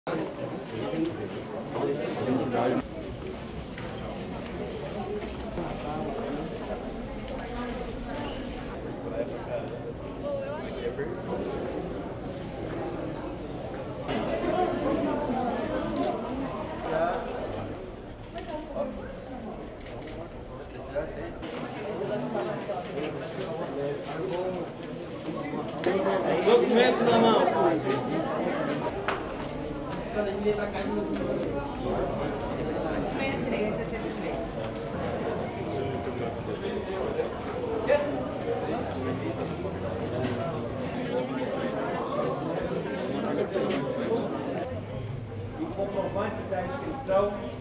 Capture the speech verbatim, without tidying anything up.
Documento na mão. Quando a gente veio pra cá, a gente E comprovante da inscrição